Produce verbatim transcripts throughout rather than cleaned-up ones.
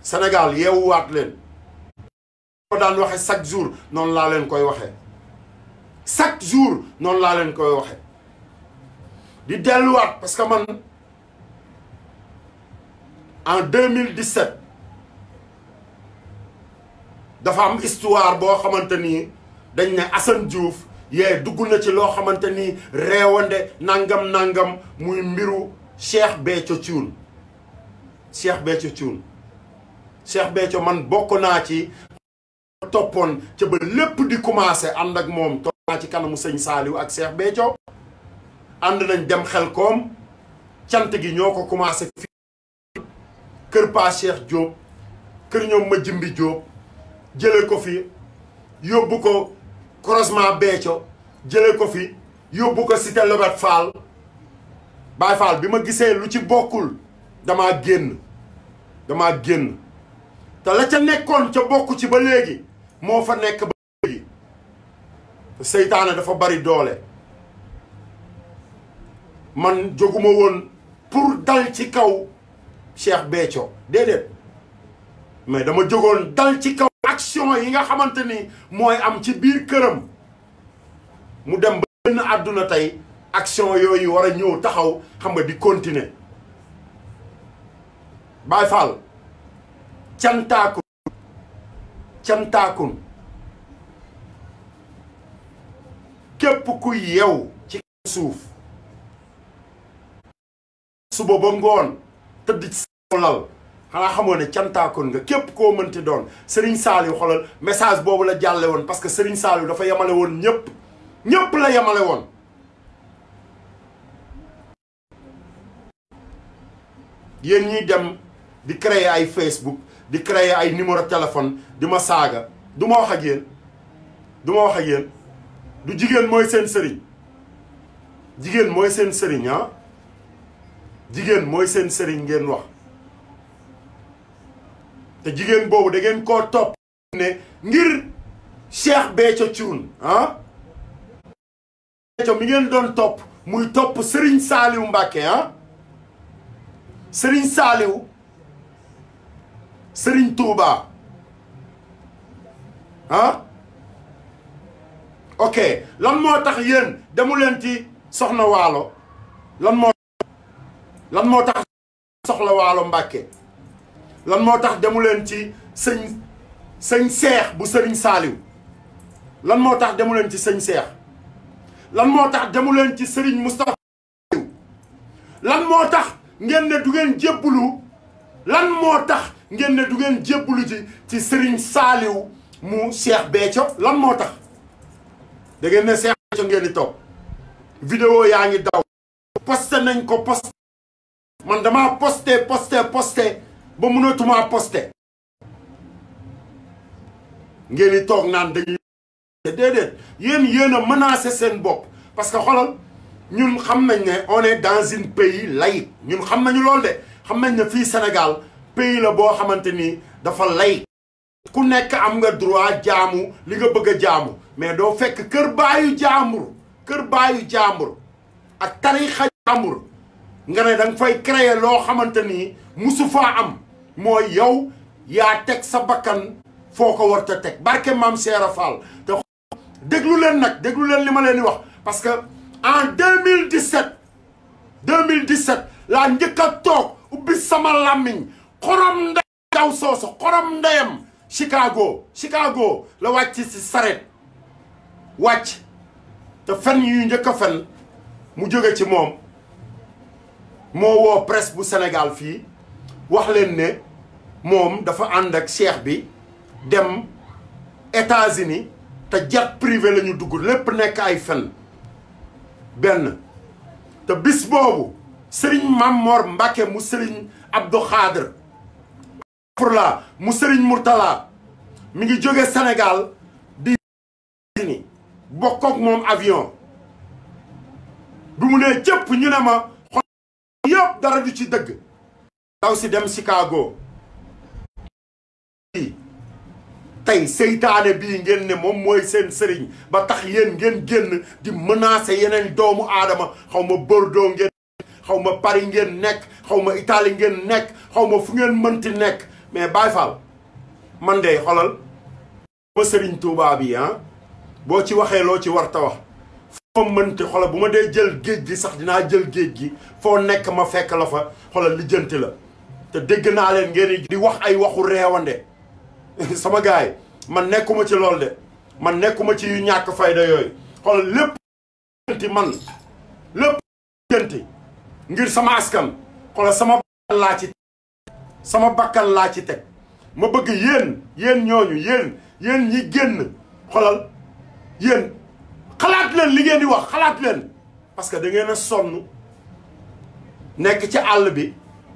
Sénégal yeewuwaat leen ko daan waxe chaque jour noonu laa leen koy waxee chaque jour noonu laa leen koy waxe di delluwaat parce que man en deux mille dix-sept dafa am histoire boo xamante ni dañ ne Assane Diouf yee dugg na ci loo xamante ni réewande nangam nangam muy mbiru Cheikh Béthio Thioune Cheikh Béthio Thioune Cheikh Béthio man bokk naa ci toppoon ca ba lépp di commencé ànd ak moom topp naa ci kanamu sëñ Saliou ak Cheikh Béthio ànd nañ dem Xelkom cant gi ñoo ko commencé fii kër Pa Cheikh Diop kër ñoom ma jimbi Diop jële ko fi yóbbu ko croisement Béthio jële ko fi yóbbu ko cité Lobet Fall Baye Fall bi ma gisee lu ci bokkul damaa génn damaa génn te la ca nekkoon ca bokku ci ba léegi moo fa nekk ba léegi seytaane dafa bari doole man jóguma woon pour dal ci kaw Cheikh Béthio déedéet mais dama jógoon dal ci kaw action yi nga xamante ni mooy am ci biir këram mu dem ba benn àdduna tey action yooyu war a ñëw taxaw xam nga di continuer Baye Fall cantaakun cantaakun képp ku yew ci suuf suba ba ngoon tëdd ci sa lal xanaa xamoo ne cantaakon nga képp koo mënti doon Serigne Saliou xoolal message boobu la jàlle woon parce que Serigne Saliou dafa yemale woon ñëpp ñëpp la yemale woon yéen ñiy dem di créer ay Facebook di créer ay numéro téléphone di ma saaga du ma wax ak yéen du ma wax ak yéen du jigéen mooy seen sëriñ jigéen mooy seen sëriñ ah jigéen mooy seen sëriñ ngeen wax te jigéen boobu da ngeen koo topp ne ngir Cheikh Béthio Thioune ah Béthio mi ngeen doon topp muy topp Serigne Saliou Mbacké ah Serigne Saliou Serigne Touba ah ok lan moo tax yéen demu leen ci Soxna Waalo lan moo lan moo tax Soxna Waalo Mbacké lan moo tax demu leen ci sëñ sëñ Seex bu Serigne Saliou lan moo tax demu leen ci sëñ Seex lan moo tax demu leen ci Serigne Moustapha lan moo tax ngeen ne du ngeen jébbulu lan moo tax ngeen ne du ngeen jébbulu ci ci Serigne Saliou mu Cheikh Béthio lan moo tax da ngeen ne Cheikh Béthio ngeen di topp vidéo yaa ngi daw posté nañ ko posté man damaa posté posté posté ba mënatuma posté ngeen di toog naan dañuy déedéet yéen yéen a menacé seen bopp parce que xoolal ñun xam nañ ne on est dans un pays laïque ñun xam nañu loolu de xam nañ ne fii Sénégal pays la boo xamante ni dafa laïque ku nekk am nga droit jaamu li nga bëgg a jaamu mais doo fekk kër baayu jaambur kër baayu jaambur ak tarixa jaambur nga ne danga fay créer loo xamante ni musu faa am mooy yow yaa teg sa bakkan foo ko war te teg barke maam Seera Fall te déglu leen nag déglu leen li ma leen di wax parce que en deux mille dix-sept deux mille dix-sept laa njëkk a toog ubbi sama làmmiñ xorom ndey daw sooso xorom ndeyam Chicago Chicago la wàcc si saret wàcc te fen yu njëkk a fen mu jóge ci moom moo woo presse bu Sénégal fii wax leen ne moom dafa ànd ak cheikh bi dem États-Unis te jet privé la ñu dugg lépp nekk ay fen benn te bis boobu Serigne Mamor Mbacké mu Serigne Abdou Khadr pour la mu Serigne Mourtala mi ngi jóge Sénégal di ni bokk ak moom avion bi mu nee cëpp ñu ne ma xol yëpp dara du ci dëgg daw si dem Chicago tey seytaane bii ngeen ne moom mooy seen sëriñ ba tax yéen ngeen génn di menacer yeneen doomu aadama xaw ma Bordeaux ngeen xaw ma Paris ngeen nekk xaw ma Italie ngeen nekk xaw ma fu ngeen mënti nekk mais Baye Fall man de xolal ma Serigne Touba bi ah boo ci waxee loo ci war ta wax foo mënti xolal bu ma dee jël géej gi sax dinaa jël géej gi foo nekk ma fekk la fa xolal lijjanti la te dégg naa leen ngeen di wax ay waxu reewande sama gars yi man nekkuma ci lool de man nekkuma ci yu ñàkk fayda yooyu xolal lépp lijjanti man lépp lijjanti ngir sama askan xolal sama bakkan laa ci sama bakkan laa ci teg ma bëgg yéen yéen ñooñu yéen yéen ñi génn xolal yéen xalaat leen li ngeen di wax xalaat leen parce que da ngeen a sonn nekk ci àll bi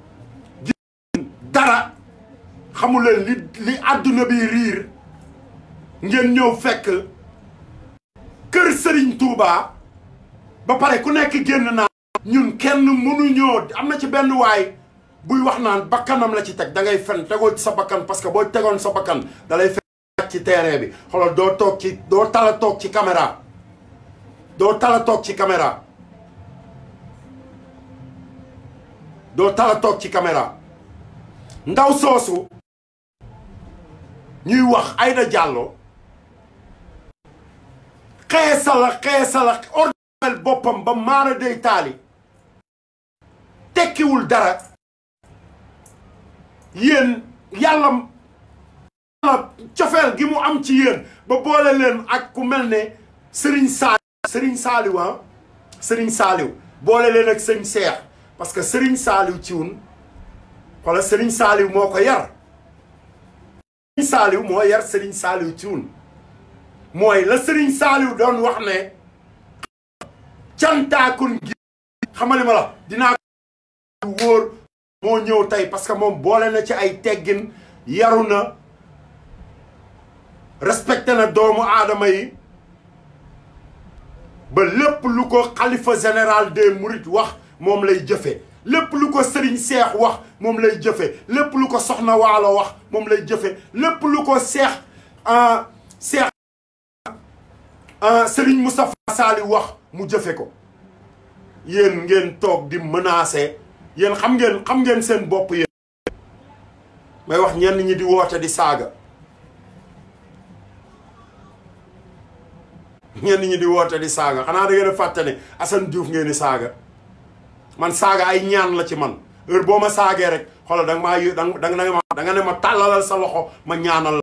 dara xamu leen li li àdduna bi riir ngeen ñëw fekk kër Serigne Touba ba pare ku nekk génn naa ñun kenn mënuñoo am na ci benn waay buy wax naan bakkanam la ci teg da ngay fen tegoo ci sa bakkan parce que boo tegoon sa bakkan da lay fekk ci terrain bi xoolal doo toog ci doo tala toog ci caméra doo tala toog ci caméra doo tala toog ci caméra ndaw soosu ñuy wax Aïda Diallo xeesala xeesala ordinel boppam ba maara day taali tekkiwul dara yéen yàlla yàlla cofeel gi mu am ci yéen ba boole leen ak ku mel ne Serigne Saliou Serigne Saliou ah Serigne Saliou boole leen ak sëñ Seex parce que Serigne Saliou Thioune wala Serigne Saliou moo ko yar Serigne Saliou moo yar Serigne Saliou Thioune mooy la Serigne Saliou doon wax ne cantaakun gi xamali ma la dinaa wóor moo ñëw tey parce que moom boole na ci ay teggin yaru na respecté na doomu aadama yi ba lépp lu ko xalifa général des mourides wax moom lay jëfe lépp lu ko Serigne Seex wax moom lay jëfe lépp lu ko Soxna Waalo wax moom lay jëfe lépp lu ko Seex Seex Serigne Moustapha Saliou wax mu jëfe ko yéen ngeen toog di menacer yéen xam ngeen xam ngeen seen bopp yéen may wax ñenn ñi di woote di saaga ñenn ñi di woote di saaga xanaa da ngeen a fàtte ne Assane Diouf ngeen di saaga man saaga ay ñaan la ci man heure boo ma saagee rek xoolal da nga maa da nga da nga ne ma tàllalal sa loxo ma ñaanal